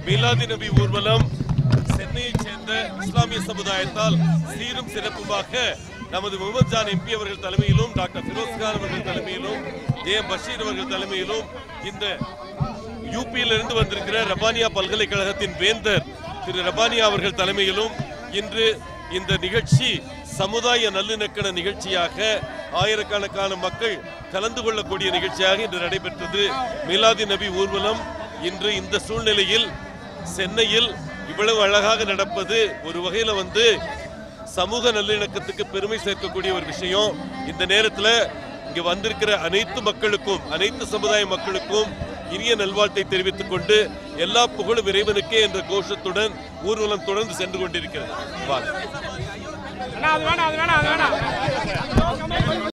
மீலாது நபி ஊர்வலம் சென்னையைச் சேர்ந்த இஸ்லாமிய சமுதாயத்தால் சீரும் சிறப்புமாக நமது முகமது ஜான் எம்பி அவர்கள் தலைமையிலும் டாக்டர் ஃபிரோஸ் கான் அவர்கள் தலைமையிலும் ஜே.எம். பஷீர் அவர்கள் தலைமையிலும் இந்த யூபியிலிருந்து வந்திருக்கிற ரபானியா பல்கலைக்கழகத்தின் வேந்தர் திரு ரபானியா அவர்கள் தலைமையிலும் இன்று இந்த நிகழ்ச்சி சமுதாய நல்லிணக்க நிகழ்ச்சியாக ஆயிரக்கணக்கான மக்கள் கலந்து கொள்ளக்கூடிய நிகழ்ச்சியாக இன்று நடைபெற்றது. மீலாது நபி ஊர்வலம் இன்று இந்த சூழ்நிலையில் சென்னையில் இவ்வளவு அழகாக நடப்பது ஒரு வகையில் சமூக நல்லிணக்கத்துக்கு பெருமை சேர்க்கக்கூடிய ஒரு விஷயம். இந்த நேரத்தில் இங்க வந்திருக்கிற அனைத்து மக்களுக்கும் அனைத்து சமுதாய மக்களுக்கும் இனிய நல்வாழ்த்தை தெரிவித்துக் கொண்டு எல்லா புகழும் இறைவனுக்கே என்ற கோஷத்துடன் ஊர்வலம் தொடர்ந்து சென்று கொண்டிருக்கிறது.